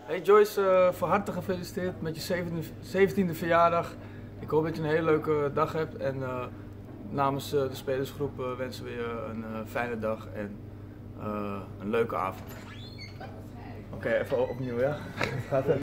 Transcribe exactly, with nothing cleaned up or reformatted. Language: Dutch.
Hey Joyce, uh, van harte gefeliciteerd met je zeventiende verjaardag. Ik hoop dat je een hele leuke dag hebt en uh, namens uh, de spelersgroep uh, wensen we je een uh, fijne dag en uh, een leuke avond. Oké, okay, even opnieuw ja.